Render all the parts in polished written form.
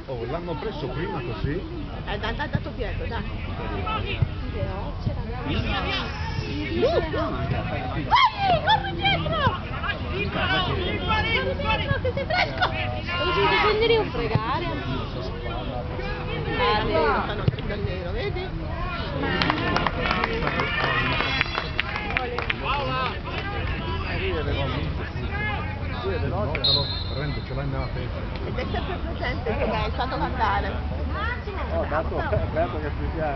Oh, l'hanno preso prima così? Dai, dato Pietro, dai. Vai, corri dietro! Corri dietro, che sei fresco! Non ci difendere o fregare? Stanno tutto nero, vedi? Lui è veloce. Prende, ce l'ha nella testa. Ed è sempre presente che è stato cantare. Oh, dato che si sia.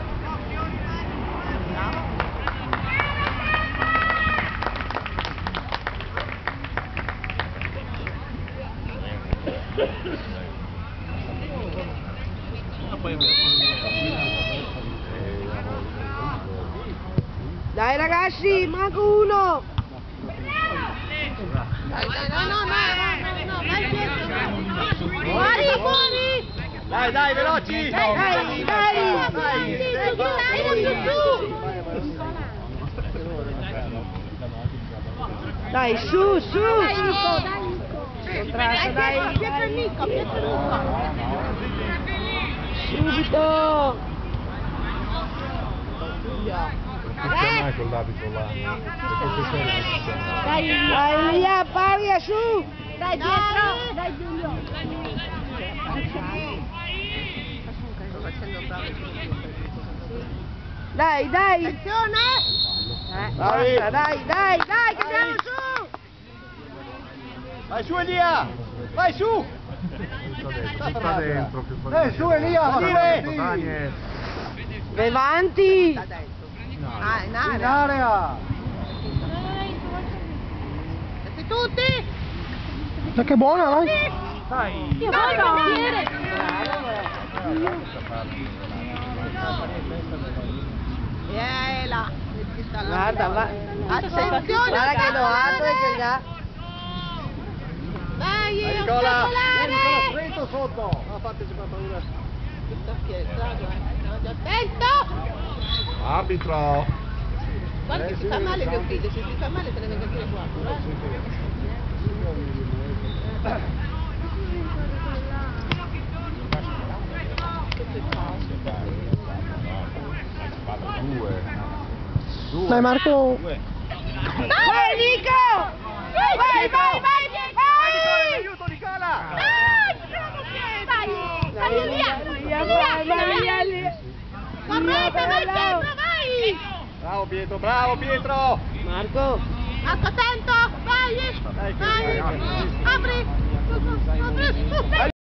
Dai ragazzi, manco uno! Dai, no, vai dietro. Fuori! Dai, veloci! Dai! Dai, su! Pietro Nico! Subito! Non c'è mai quell'abito là. Dai, via, paria, su! Dai dietro! Dai Giulio! Dai! Attenzione! Basta, dai, che andiamo su! Vai su Elia! Vai su! Sta dentro, su Elia, salire! Vai avanti! Da dentro. In In area! area! Siete tutti? Ma che buona, eh? Dai! Io voglio cambiare! Là! Guarda, va. Attenzione! Guarda che lo apre che già. Vai, Nicola! ostacolare! Stretto sotto! No, fateci per paura. Attento! Arbitro! Guarda che si fa male mio figlio, se si fa male te ne vengo a dire qua. Dai Marco! Due. Vai Nico! Vai! Aiuto Nicola! Vai! Correte, vai Pietro, vai! Bravo Pietro! Marco! Attento, vai! Apri!